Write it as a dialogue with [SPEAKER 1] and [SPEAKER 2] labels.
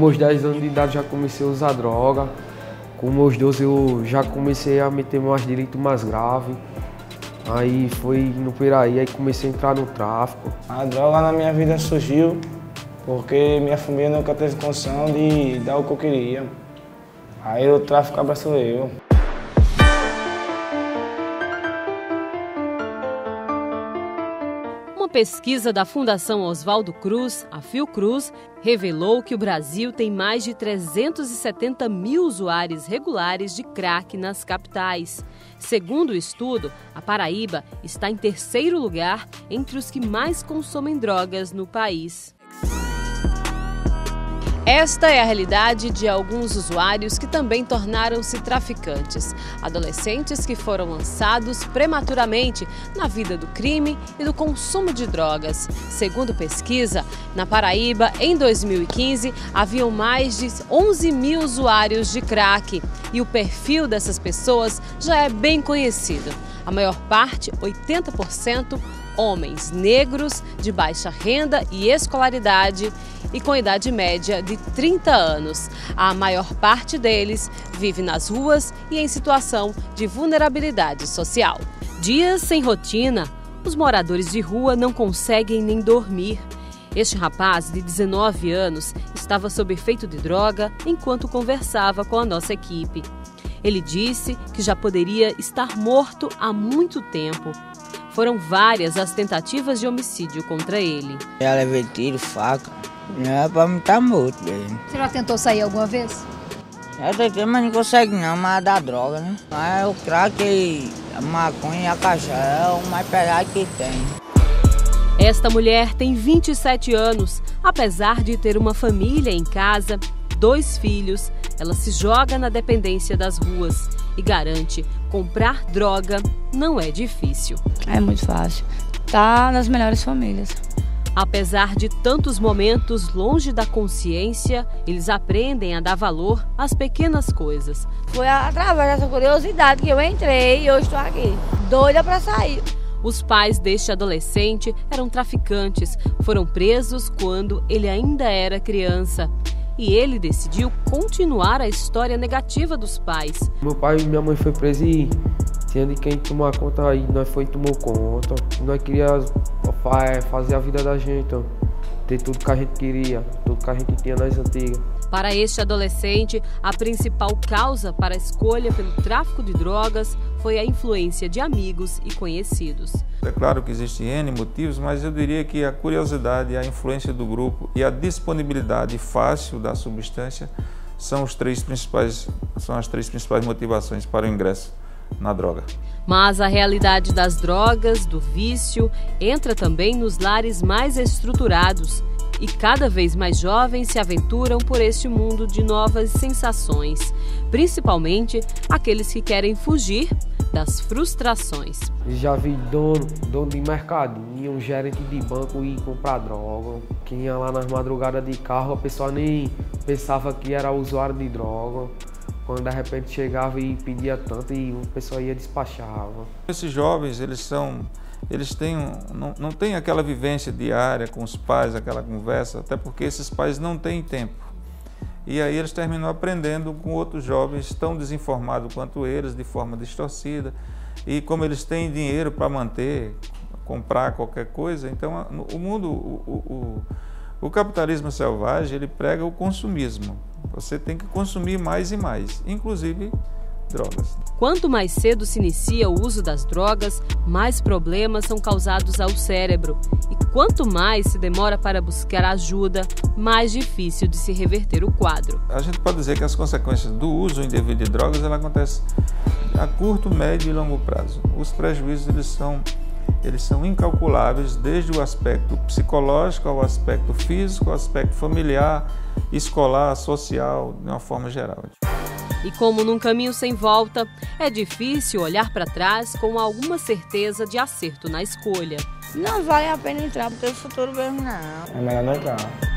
[SPEAKER 1] meus 10 anos de idade já comecei a usar droga. Com meus 12 eu já comecei a meter meus delitos mais graves. Aí foi indo por aí comecei a entrar no tráfico.
[SPEAKER 2] A droga na minha vida surgiu porque minha família nunca teve condição de dar o que eu queria. Aí o tráfico abraçou eu.
[SPEAKER 3] Uma pesquisa da Fundação Oswaldo Cruz, a Fiocruz, revelou que o Brasil tem mais de 370 mil usuários regulares de crack nas capitais. Segundo o estudo, a Paraíba está em terceiro lugar entre os que mais consomem drogas no país. Esta é a realidade de alguns usuários que também tornaram-se traficantes. Adolescentes que foram lançados prematuramente na vida do crime e do consumo de drogas. Segundo pesquisa, na Paraíba, em 2015, haviam mais de 11 mil usuários de crack. E o perfil dessas pessoas já é bem conhecido. A maior parte, 80%, homens negros, de baixa renda e escolaridade e com idade média de 30 anos. A maior parte deles vive nas ruas e em situação de vulnerabilidade social. Dias sem rotina, os moradores de rua não conseguem nem dormir. Este rapaz, de 19 anos, estava sob efeito de droga enquanto conversava com a nossa equipe. Ele disse que já poderia estar morto há muito tempo. Foram várias as tentativas de homicídio contra ele.
[SPEAKER 4] Já levei tiro, faca. Não é pra me estar morto mesmo.
[SPEAKER 5] Você já tentou sair alguma vez?
[SPEAKER 4] Eu tentei, mas não consegue não, mas é da droga, né? Mas o crack, a maconha e a cachaça é o mais pesado que tem.
[SPEAKER 3] Esta mulher tem 27 anos. Apesar de ter uma família em casa, 2 filhos, ela se joga na dependência das ruas e garante comprar droga não é difícil.
[SPEAKER 6] É muito fácil. Tá nas melhores famílias.
[SPEAKER 3] Apesar de tantos momentos longe da consciência, eles aprendem a dar valor às pequenas coisas.
[SPEAKER 6] Foi através dessa curiosidade que eu entrei e hoje estou aqui, doida para sair.
[SPEAKER 3] Os pais deste adolescente eram traficantes, foram presos quando ele ainda era criança. E ele decidiu continuar a história negativa dos pais.
[SPEAKER 1] Meu pai e minha mãe foi presos e tinha de quem tomar conta aí, nós foi e tomou conta. Nós queríamos fazer a vida da gente, ter tudo que a gente queria, tudo que a gente tinha nas antigas.
[SPEAKER 3] Para este adolescente, a principal causa para a escolha pelo tráfico de drogas foi a influência de amigos e conhecidos.
[SPEAKER 7] É claro que existem N motivos, mas eu diria que a curiosidade, a influência do grupo e a disponibilidade fácil da substância são as três principais motivações para o ingresso na droga.
[SPEAKER 3] Mas a realidade das drogas, do vício, entra também nos lares mais estruturados. E cada vez mais jovens se aventuram por este mundo de novas sensações, principalmente aqueles que querem fugir das frustrações.
[SPEAKER 1] Já vi dono de mercadinho, um gerente de banco ir comprar droga. Quem ia lá nas madrugadas de carro, a pessoa nem pensava que era usuário de droga. Quando de repente chegava e pedia tanto e o pessoal ia despachava.
[SPEAKER 7] Esses jovens, não têm aquela vivência diária com os pais, aquela conversa, até porque esses pais não têm tempo. E aí eles terminam aprendendo com outros jovens tão desinformados quanto eles, de forma distorcida. E como eles têm dinheiro para manter, comprar qualquer coisa, então o capitalismo selvagem, ele prega o consumismo. Você tem que consumir mais e mais, inclusive drogas.
[SPEAKER 3] Quanto mais cedo se inicia o uso das drogas, mais problemas são causados ao cérebro. E quanto mais se demora para buscar ajuda, mais difícil de se reverter o quadro.
[SPEAKER 7] A gente pode dizer que as consequências do uso indevido de drogas ela acontecem a curto, médio e longo prazo. Os prejuízos eles são incalculáveis, desde o aspecto psicológico ao aspecto físico, ao aspecto familiar, escolar, social, de uma forma geral.
[SPEAKER 3] E como num caminho sem volta, é difícil olhar para trás com alguma certeza de acerto na escolha.
[SPEAKER 6] Não vale a pena entrar, porque o futuro mesmo não.
[SPEAKER 2] É melhor não entrar.